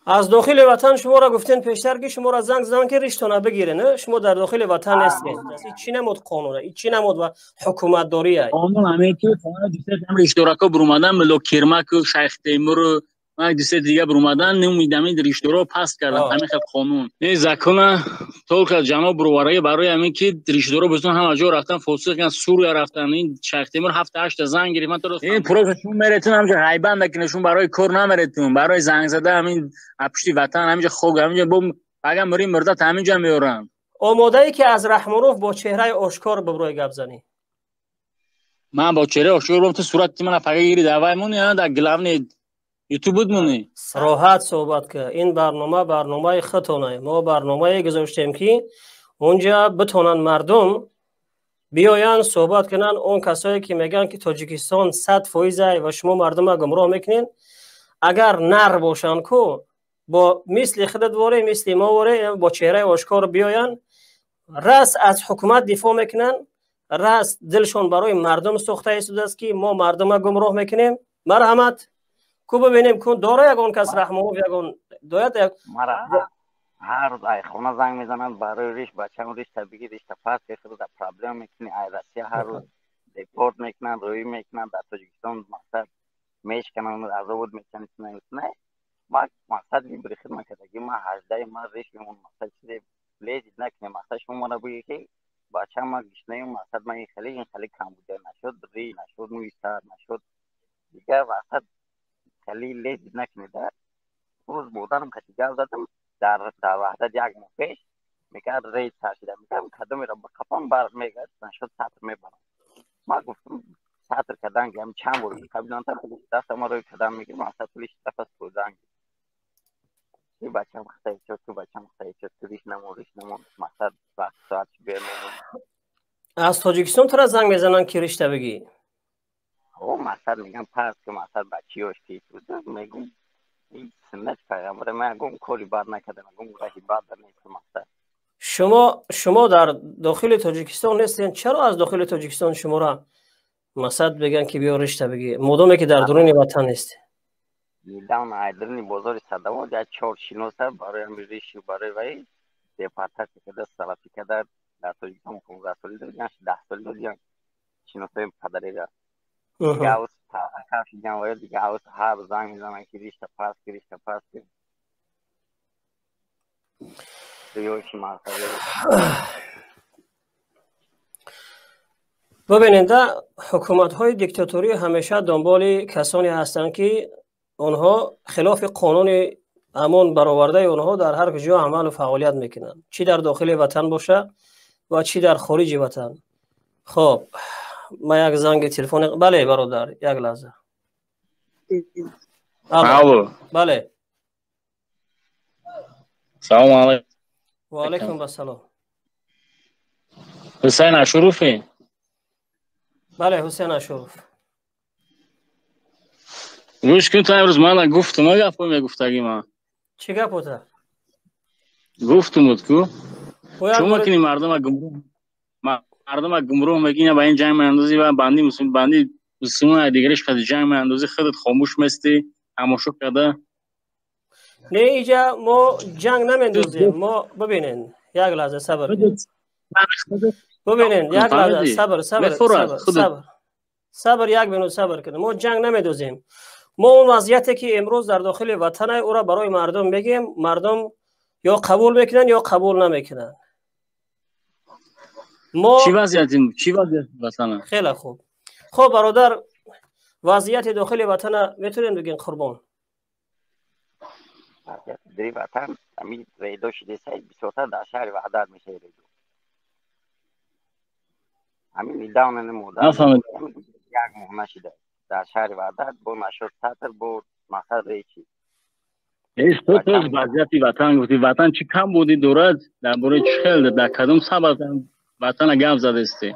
از داخل وطن شما را گفتین پیشتر که شما را زنگ زدن که ریشتونه بگیرین. شما در داخل وطن هستید. این چی نمود قانونه؟ این چی نمود و حکومت داری ای؟ قانون همه که قانون دیست هم اشتراکا برومدن ملک کرمک و شیخ تیمور و دیست دیگه برومدن نمیدم ریشتورا پس کردن همین خیلی قانون نه زکونه طور جناب بروارای برای همین که ریشتورا بزن همه جا رفتن فوسق کردن سوریه رفتن این شیخ تیمور 7 8 زنگ گرفت من تو این پروژهشون میرتون همینجا غیبن نکنشون برای کار نمیرتون برای زنگ زده همین اپشتی وطن همینجا خوب همینجا بم اگه مریم مرده همینجا میورن آماده ای که از رحمروف با چهره آشکار ببروی گپ زنی؟ من با چهره آشکار بودم تو صورت من فقط گیری دعوایمون یا در گلاون یوتیوب بود مونی راحت صحبت که این برنامه خطونه. ما برنامه گذاشتیم که اونجا بتونن مردم بیاین صحبت کنن. اون کسایی که میگن که تاجیکستان 100% و شما مردم را گمراه میکنین، اگر نر باشن کو با مثل خودت واره مثل ما واره با چهره آشکار بیاین راست از حکومت دفاع میکنن، راست دلشون برای مردم سوخته ایستاده است که ما مردم را گمراه میکنیم. مرحمت کو ببینیم کو داره یگان کس رحمو یگان دایت هر روز ای خونه زنگ میزنن برای ریش بچه‌م ریش طبیعی ریش تفاس که خود در پرابلم میکنی ای راستی هر روز دیپورت میکنن روی میکنن در تاجیکستان مقصد میشکنن عذاب میکنن نه ما مقصد میبری خدمت کردگی ما 18 ما ریش میمون مقصد چیزی لیزی نکنیم مقصد شما را بگی که بچه‌م ما گشنه مقصد من این خلی کم بوده نشد ری نشد موی سر نشد دیگه مقصد خلی لیزی نکنید روز بودنم کسی گل زدم در وحدت یک ماه پیش میگه رئیس ترسیده میگم کدومی را بخفم بر میگه نشد سطر میبرم ما گفتم سطر کدنگ هم چند بوری قبلا تا پلیس دست ما روی کدن میگه ما اصلا پلیس دفت بودنگ این بچه هم خطایی شد تو بچه هم خطایی شد تو ریش نمون مقصد وقت ساعت بیرمون از تاجیکستان تو را زنگ میزنن که رشته بگی او مقصد میگم پس که مقصد بچی هاش تیز بود میگم این سنت پیغمبر من گم کوری بار نکردم گم راهی بار در نیست مقصد شما در داخل تاجیکستان نیستین. چرا از داخل تاجیکستان شما را مقصد بگن که بیا رشته بگی مردمی که در درون وطن نیست؟ میدان ایدرنی بازار صدام یا 4 شناسه برای امیریشی برای وی دپارتات که دست سلاتی که در تاجیکستان 15 سالی دیگه 10 سالی دیگه شناسه پدری را دیگه اوس کافی جان دیگه اوس هر زنگ میزنن که ریشته پاس که دیوشی مارکه ببینید حکومت های دیکتاتوری همیشه دنبال کسانی هستند که آنها خلاف قانون امان برآورده اونها در هر کجا عمل و فعالیت میکنن، چی در داخل وطن باشه و چی در خارج وطن. خب ما یک زنگ تلفن. بله برادر یک لحظه. بله سلام علیکم. و علیکم السلام. حسین اشرفی؟ بله حسین اشرف. روش کن تو امروز من گفتم ما گفتم گفتگی ما چی گپ بود؟ گفتم بود کو شما کنی مردم گمراه میگین با این جنگ اندازی و بندی مسلمان دیگرش خود جنگ اندازی خودت خاموش مستی تماشا کرده. نه اینجا ما جنگ نمیندازیم. ما ببینین یک لحظه صبر ببینین یک لحظه صبر یک منو صبر کنید. ما جنگ نمیندازیم. ما اون وضعیتی که امروز در داخل وطن او را برای مردم بگیم، مردم یا قبول میکنن یا قبول نمیکنن. ما چی وضعیتیم؟ چی وضعیت وطن؟ خیلی خوب. خب برادر وضعیت داخل وطن میتونین بگین قربان؟ در وطن همین ریدو شده سعید بسیارتر در شهر وحدت میشه ریدو همین میدان نموده یک مهمه شده در شهر وحدت با نشد سطر با مقصد ریچی ایست تو وضعیتی وطن گفتی وطن چی کم بودی دورت در باره چی خیلی در کدوم سبب وطن گم زده استی؟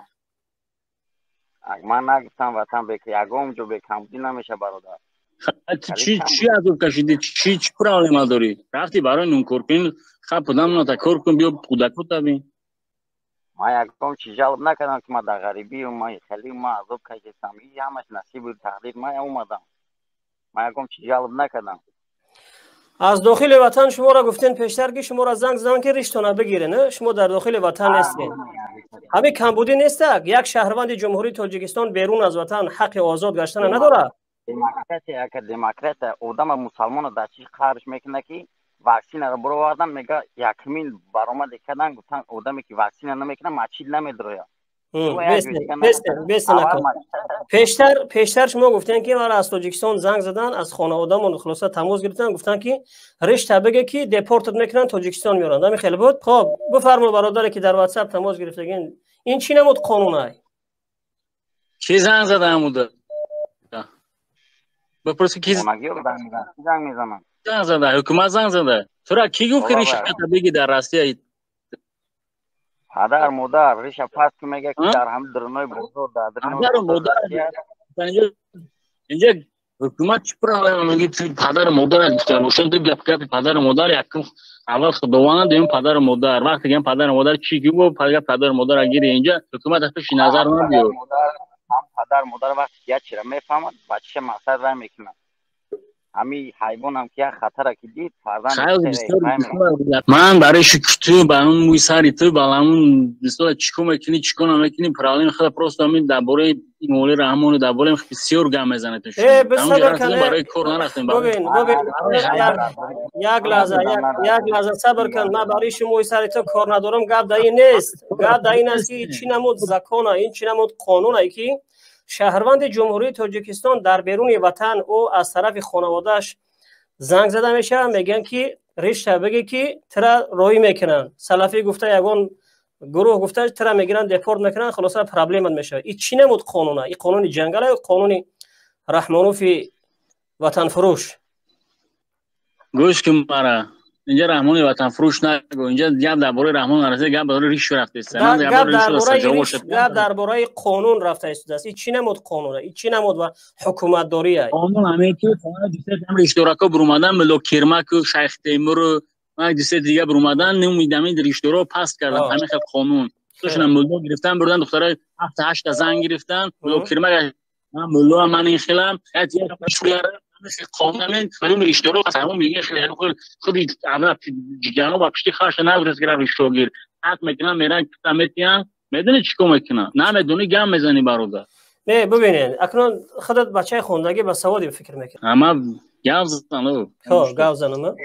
من نگفتم وطن بکی یکم جو بکم بودی نمیشه برادر. چی از او کشیدی؟ چی پرابلم داری؟ رفتی برای نونکور کن خب پدام نتا کور کن بیا کودکو تبین. ما یکم چی جلب نکردم که ما در غریبی و ما خیلی ما عذاب کشیدم همش نصیب و تقدیر ما اومدم. ما یکم چی جلب نکردم. از داخل وطن شما را گفتین پیشتر که شما را زنگ زدن که ریشتونه بگیرین. شما در داخل وطن نیستین. همین کمبودی نیست. یک شهروند جمهوری تاجیکستان بیرون از وطن حق آزاد گشتن نداره. دموکرات آدم مسلمان در چی خارج میکنه که واکسین را برو آدم میگه 1 میل برآمد کردن گفتن آدمی که واکسین نمیکنه ماچیل نمیدروه. پیشتر شما گفتین که مرا از تاجیکستان زنگ زدن، از خانواده‌مون خلاصه تماس گرفتن، گفتن که رشته بگه که دپورتت میکنن تاجیکستان میارن. همین خیلی بود. خب بفرما برادری که در واتساپ تماس گرفتگین این چی نمود قانونه؟ کی زنگ زدن بود؟ بپرسی کی زنگ میزنن؟ زنگ زده حکومت زنگ زده. تو را کی گفت که ریشه بگی در راستی؟ پدر مادر ریشه پس که میگه که در هم درنای بزرگ پدر مادر اینجا حکومت چی پرابلم میگه پدر مادر روشن تو گپ پدر مادر یکم اول خداوند دیم پدر مادر وقتی میگم پدر مادر چی گفت پدر مادر اگه اینجا حکومت افش نظر نمیاد. پدر مادر وقتی یا چرا میفهمد بچه مقصد را میکنه. همین حیوان هم که خطر که دید من برای شکتو برام موی سری تو بالامون بسیار چیکو میکنی پرالین خیلی پروست همین درباره مولی رحمان درباره بسیار گم میزنه تو شما برای کور نرفتیم. ببین یک لحظه صبر کن. من برای شما موی سری تو کار ندارم. گپ دایی نیست. گپ دایی نیست که چی نمود زکانه این چی نمود قانونه که شهروند جمهوری تاجیکستان در بیرون وطن او از طرف خانواده‌اش زنگ زده میشه، میگن که رشته بگی که ترا روی میکنن. سلفی گفته یگان گروه گفته ترا میگیرن دپورت میکنن. خلاصه پرابلم میشه. این چی نمود قانونه؟ این قانون جنگل یا قانون رحمانوف وطن فروش؟ گوش کن مرا اینجا رحمان وطن فروش نگو. اینجا گپ درباره رحمان نرسه گپ درباره ریش رفته است. گپ درباره قانون رفته است. این چی نمود قانونه؟ این چی نمود و حکومت داریه؟ قانون همه که هم ریشتوراکا بر اومدن ملک کرمک و شیخ تیمور و دیگه دیگه بر اومدن نمیدم ریشتورا پاس کردن. همین خیلی قانون توشون ملک گرفتن بردن دخترای 7 8 زنگ گرفتن ملک کرمک ملک من این خیلم قانون بدون ریشتورو از همون میگه خودی عملا جناب اپشتی خاص نبرس گرا ریشتوگیر حق میکنن میرن کتامتیان میدونی چیکار میکنن نه میدونی گم میزنی برادر. نه ببینید اکنون خودت بچه خوندگی با سوادی فکر میکنی اما گاو زنو گاو زنو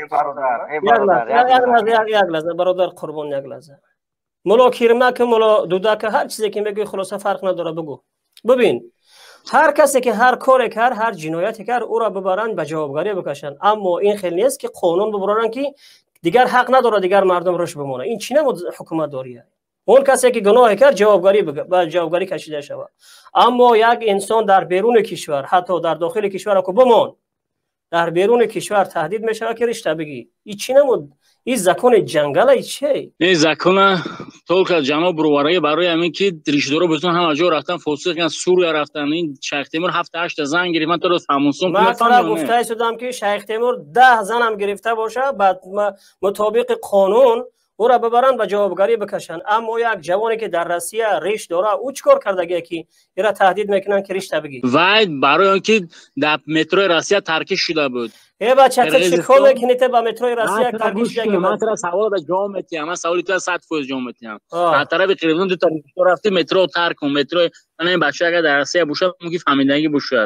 یک لحظه برادر قربان یک لحظه ملا کیرمک ملا دودک هر چیزی که میگی خلاصه فرق نداره بگو. ببین هر کسی که هر کاری کرد هر جنایتی کرد او را ببرن به جوابگاری بکشن، اما این خیلی نیست که قانون ببرن که دیگر حق نداره دیگر مردم روش بمونه. این چی نمود حکومت داریه؟ اون کسی که گناه کرد جوابگاری کشیده شود. اما یک انسان در بیرون کشور حتی در داخل کشور کو بمون در بیرون کشور تهدید میشه که رشته بگی. این چی نمود؟ این زکون جنگل چی؟ این زکون طور جناب بروارای برای همین که ریشدورو بتون همه جا رفتن فوسیق کردن سوریه رفتن. این شیخ تیمور 7 8 زن گرفت. من تو روز همونسون من فقط گفته شدم که شیخ تیمور 10 زن هم گرفته باشه بعد مطابق قانون او را ببرن و جوابگاری بکشن. اما یک جوانی که در روسیه ریش داره او چیکار کرده که ایرا تهدید میکنن که ریش بگی؟ وای برای اینکه در مترو روسیه ترک شده بود. ای بچه تو چیکار میکنی تو با مترو روسیه ترک شده؟ من تو سوال به جام میتیم. من سوالی تو 100 فوز جام میتیم. از طرف تلویزیون تو رفتی مترو ترک کن. مترو من بچه اگه در روسیه باشه میگی فهمیدنگی باشه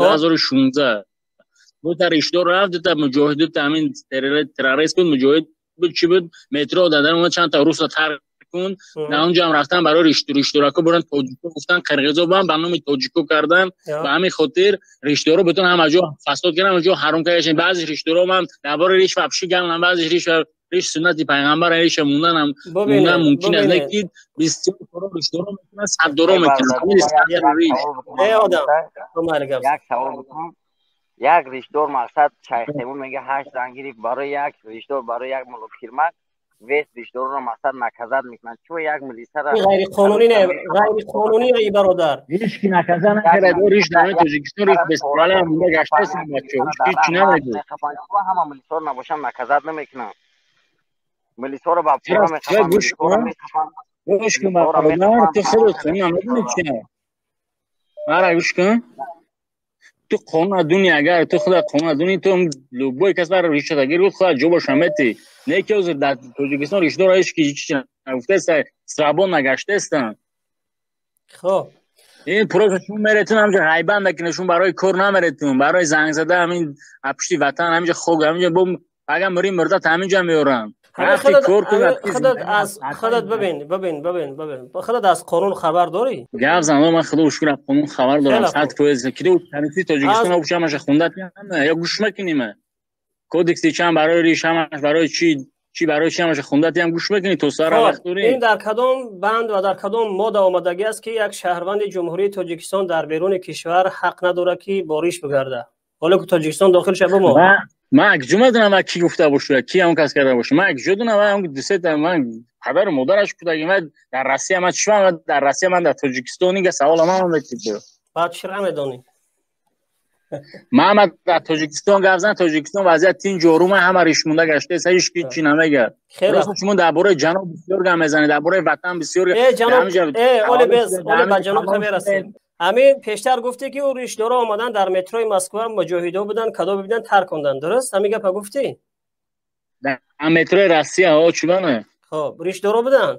2016 دو تا ریش دور رفت. دو تا مجاهد تامین تروریست بود مجاهد بود چی بود مترو دادن اون چند تا روس رو ترک کن. نه اونجا هم رفتن برای ریشتوراکو برن تاجیکو گفتن قرقیزا با هم برنامه تاجیکو کردن و همین خاطر ریشتورا بتون هم اجا فساد کردن اونجا حرام کردن. بعضی ریشتورا هم درباره ریش وحشی گفتن بعضی ریش سنتی پیغمبر ریش موندن هم ممکن است که 20 ریشتورا میتونن 100 دورا میکنن. ای آدم تو مالگم یک سوال بکنم. یک ریشدور مقصد شیخ تیمور میگه 8 زن گرفت برای یک ریشدور برای یک ملک کرمک 20 ریشدور رو مقصد نکزد میکنن. چون یک ملیسه را غیر قانونی نه غیر قانونی ای برادر هیچ کی نکزد نکرد. دو ریش در تاجیکستان ریش به استرالیا مونده گشته است بچه هیچ چی نمیگه. همه ملیسا رو نباشن نکزد نمیکنن. ملیسا رو با پورا میخوان گوش کن برادر تو خودت نمیدونی چیه. مرا گوش کن تو قانون دنیا اگر تو خود قانون دنیا تو لوبوی کس بر ریشه دگیر بود خود جوب شمتی نه که از در تاجیکستان ریشه دارایش که چی نگفته است سرابون نگشته استن. خب این پروژهشون میرتون همینجا غیبند نکنشون برای کار نمیرتون برای زنگ زده همین اپشتی وطن همینجا خوگ همینجا بم اگه مریم مرده همینجا میورن. خودت ببین خودت از قانون خبر داری؟ گفت زنده من خدا شکر قانون خبر دارم. 100% که دو تنیسی تاجیکستان رو بشم خوندت یا گوش میکنیم کودکسی چند برای ریش همش برای چی برای چی همش خوندت هم گوش میکنی تو سر وقت داری. این در کدام بند و در کدام ماده آمدگی است که یک شهروند جمهوری تاجیکستان در بیرون کشور حق نداره که با ریش بگرده حالا که تاجیکستان داخل شه بمو من اگه میدونم کی گفته باشه کی اون کس کرده باشه من اگه جدونم اون دوست من پدر و مادرش بودم من در روسیه من چشم در روسیه من در تاجیکستان که سوال ما میکنه بعد چرا میدونی محمد در تاجیکستان گفتن تاجیکستان وضعیت تین جوروم همه ریش مونده گشته هیچ چی نمیگه. خیلی شما درباره جنوب بسیار گم میزنید درباره وطن بسیار اولی به جنوب میرسیم. همین پیشتر گفتی که اون ریشدارا اومدن در متروی مسکو مجاهدا بودن کدا بودن ترک کردن درست همین گپ گفتی در متروی روسیه ها چونه خب ریشدارا بودن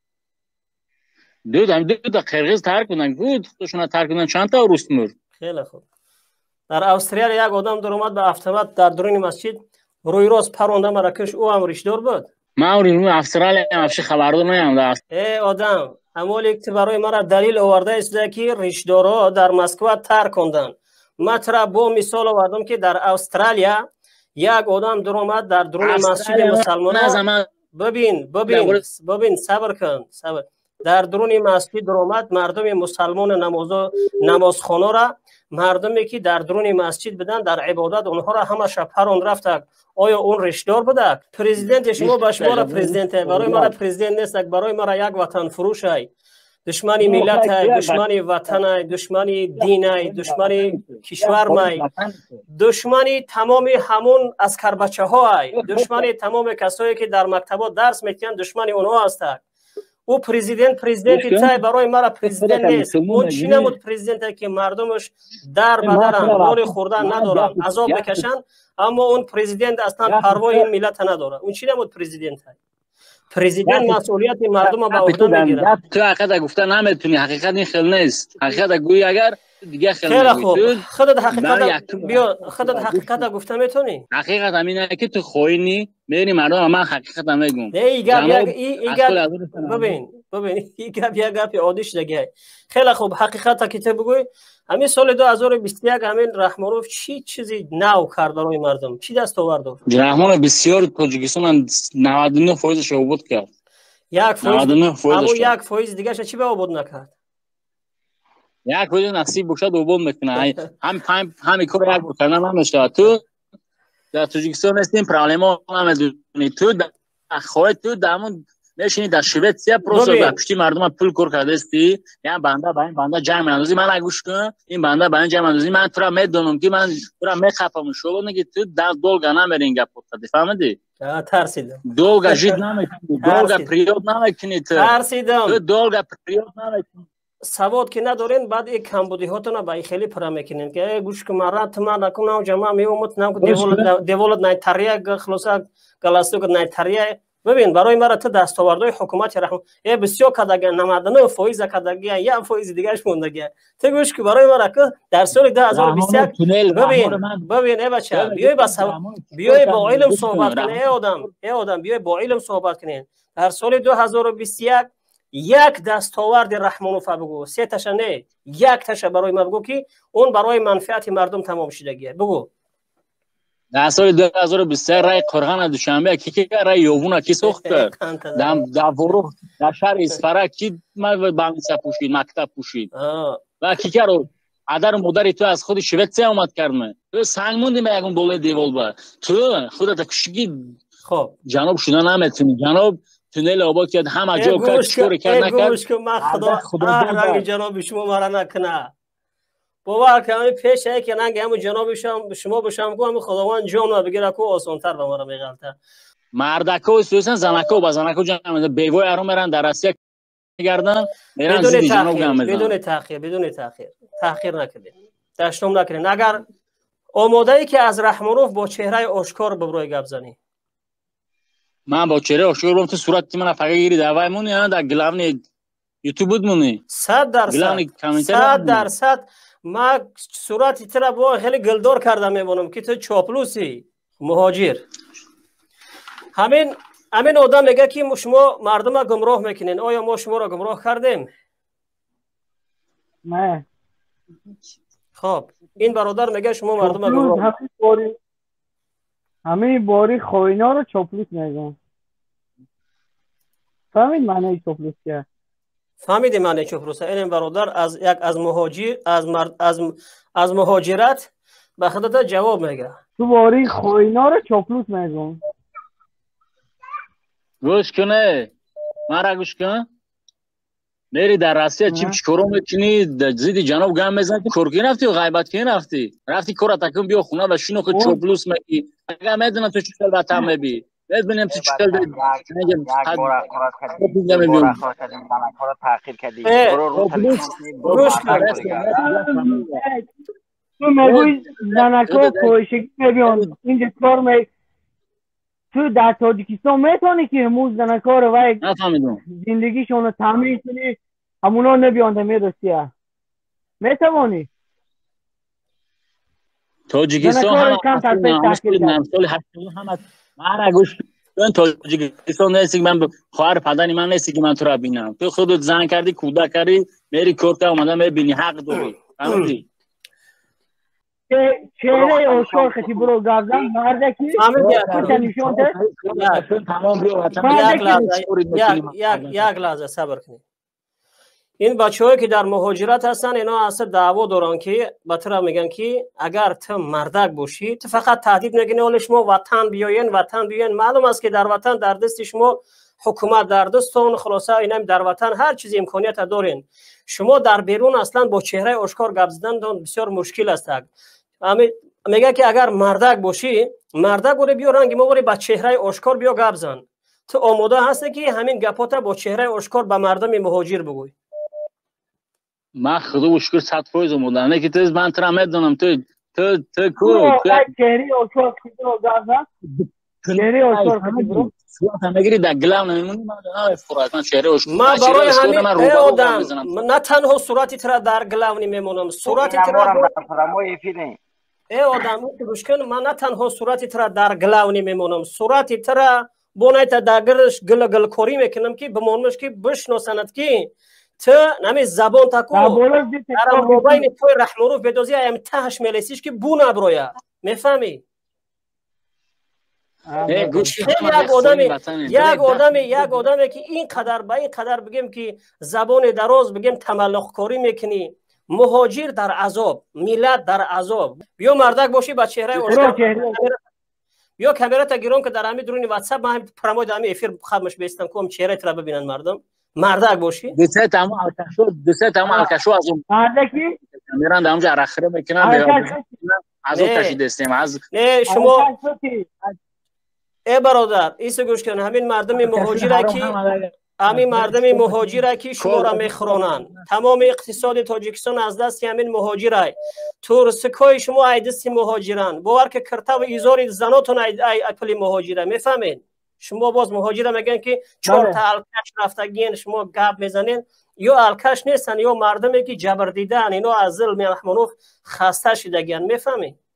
دو تا قرغیز ترک کردن بود خودشون ترک کردن چند تا روس مرد. خیلی خوب در استرالیا یک آدم در اومد به автомат در درون مسجد روی راست پرونده مراکش او هم ریشدار بود. من اون استرالیا افش خبردار نمیام آدم همولی که برای مرا دلیل آورده است که ریشدارا در مسکو ترک کردن. مطرح با مثال آوردم که در استرالیا یک آدم در اومد در درون مسجد مسلمانان ببین صبر کن صبر در درون مسجد در اومد مردم مسلمان نمازخوانه را مردمی که در درون مسجد بدن در عبادت اونها را همه شب پرون رفته آیا اون ریشدار بوده؟ پرزیدنت شما به شما را پرزیدنت برای ما پرزیدنت نیست برای ما یک وطن فروش ای دشمنی ملت ای دشمنی وطن ای دشمنی دین ای دشمنی کشور مای دشمنی تمام همون اسکر بچه ها ای دشمنی تمام کسایی که در مکتبات درس میکنن دشمنی اونها هستند. او پرزیدنت تای برای مرا پرزیدنت نیست. اون چی نمود پرزیدنت که مردمش در بدرن نور خوردن ندارن عذاب بکشن اما اون پرزیدنت اصلا پروای این ملت نداره. اون چی نمود پرزیدنت پرزیدنت مسئولیت مردم به عهده میگیره. تو حقیقت گفته نمیتونی حقیقت این خیلی نیست. حقیقت گویی اگر دیگه خیلی خوب خودت حقیقت گفته میتونی. حقیقت همینه که تو خوینی میری مردم من حقیقت میگم. ببین این گپ عادیش دیگه. خیلی خوب حقیقت که تو بگوی همین سال 2021 همین رحمانوف چی چیزی نو کرد برای مردم چی دست آورد؟ رحمانوف بسیار تاجیکستان 99% شعبود کرد. 1% دیگه چی به آباد نکرد؟ یک روز نصیب بکشد دوباره میکنه همین کار یک بکنه نمیشه. تو در تاجیکستان هستیم پرالما نمیدونی تو خواهد تو دامون نشینی در شویتسیا پروسه در پشتی مردم پول کار کرده استی یعنی بنده با این بنده جمع اندازی من اگوش کنم این بنده با این جمع اندازی من تو را میدونم که من تو را میخفم شو نگی تو در دولگا نمیرین گپ کرد فهمیدی ترسیدم دولگا جید نمیکنی دولگا پریود نمیکنی تو دولگا پریود نمیکنی سواد که ندارین بعد یک کمبودی هاتون با خیلی پرا میکنین که گوش که مرات من نکنم جمع میومد نم که دیولت نه تریه خلاصا گلاستو که نه تریه ببین برای مرا تو دستاوردهای حکومت رحم بسیار کداگه 99% کداگه یا فایز دیگهش موندگه تو گوش که برای مرا که در سال 2021 ببین ای بچه بیای با علم صحبت کنین ای آدم بیای با علم صحبت کنین در سال 2021 یک دستاورد رحمانوف بگو 3 تاش نه یک تاش برای ما بگو که اون برای منفعت مردم تمام شدگیه بگو. در سال 2023 رای قرغان دوشنبه کی رای یوونا کی سوخت در ورو در شهر اسفرا کی بانسا پوشید مکتب پوشید و کی کرد ادر مادر تو از خود شویتسیا اومد کردم تو سنگ موندی به یگون دوله دیوال با تو خودت کشگی خب جناب شدن نمیتونی جناب تونل آباد کرد همه جا کرد چطور کرد نکرد گوش که من خدا رنگ جناب شما مرا نکنه باور که همین پیش ای که نگه همون جناب شما بشم گو همین خداوند جان رو بگیره که آسانتر به مرا میغلطه مردکا و سویسن زنکا و بزنکا جمع بیوای ارون میرن در روسیه میگردن میرن زیدی جناب گم میزن بدون تاخیر تاخیر نکنید تشنم نکنین. اگر آماده ای که از رحمانوف با چهره آشکار ببروی گپ زنی. من با چهره آشکار برم تو صورت من فقط گیری دعوای مون یا در گلاون یوتیوب بود مونی 100% ما صورتی تر با خیلی گلدار کرده میمونم که تو چاپلوسی مهاجر. همین آدم میگه که شما مردم را گمراه میکنین. آیا ما شما را گمراه کردیم؟ نه. خب این برادر میگه شما مردم را گمراه. همین باری خوینا رو چاپلوس میگن. فهمید معنی چاپلوس چیه؟ فهمیدی معنی چاپلوس؟ این برادر از مهاجرت به خودت جواب میگه. تو باری خوینا رو چاپلوس میگن. گوش کنه من را گوش کن. میری در روسیه چی کارو میکنی؟ زیدی جناب گم میزنی تو کار کی رفتی و غیبت کی رفتی کار تکون بیا خونه و شینو که چوبلوس میگی. اگه میدونم تو چی کار وطن میبی ببینیم تو چی کار یک بار کار تاخیر کردی برو رو تو میگوی زنکا کوشگی میبیان اینجا کار می تو در تاجیکستان میتونی که همون زنکا رو وای زندگیشون رو تامین کنی همونا نبیانده میدستیه میتوانی تاجیکستان هم نمسال هم مارا گوش کن. تاجیکستان نیستی که من خواهر پدری من نیستی که من تو را بینم. تو خودت زن کردی کودک کردی میری کورت اومدن میبینی حق داری. فهمیدی؟ چهره آشکار کسی برو گردن مرده کی نشون ده یک لحظه صبر کنید. این بچه‌هایی که در مهاجرت هستن اینا اصلا دعوا دارن که بطرا میگن که اگر تو مردک باشی تو فقط تهدید میکنی اول شما وطن بیاین. معلوم است که در وطن در دست شما حکومت در دستتون خلاصه اینا در وطن هر چیز امکانیت دارین. شما در بیرون اصلا با چهره آشکار گپ زدن بسیار مشکل است. میگه که اگر مردک باشی مردک بوده بیا رنگ ما بوده با چهره آشکار بیا گپ زن. تو آماده هستی که همین گپاتا با چهره آشکار به مردم مهاجر بگوی؟ من خدا شکر 100% آماده. نه که تو من ترا میدونم تو چهره آشکار کیو گپ زن چهره آشکار کیو صورت میگیری در گلام نمیمونی. من فرات من چهره آشکار من برای همین آدم نه تنها صورتی ترا در گلام نمیمونم صورتی ترا ای آدم تو گوش کن. من نه تنها صورتی ترا در گلام نمیمونم صورتی ترا بونایت داگرش گل کوری میکنم که بمونمش که بشناسند که تو نمی زبان تکو در موبایل توی رحمانوف بدوزی ام تهش ملیسیش که بو نبرویا میفهمی؟ یک آدمی که این قدر بگیم که زبان دراز بگیم تملق کاری میکنی مهاجر در عذاب ملت در عذاب. بیا مردک باشی با چهره بیا کامرا تا گیرم که در همین درون واتساپ من پرامود همین افیر خدمش بیستم که چهره ترا ببینن مردم. مردک باشی دسته تمام الکشو از اون مردکی میرن دامج اخره میکنن از اون کشیده استیم از شما ای برادر ایسو گوش کن. همین مردم مهاجره که شما را میخورانن. تمام اقتصاد تاجیکستان از دست همین مهاجره. تورسکای شما ای دست مهاجرن. باور که کرتا و ایزار زناتون ای اپلی مهاجره. میفهمین؟ شما باز مهاجره میگن که 4 تا الکش رفتگین شما گپ میزنین. یا الکش نیستن یا مردمی که جبر دیدن اینا از ظلم رحمانوف خسته شدگین. میفهمین؟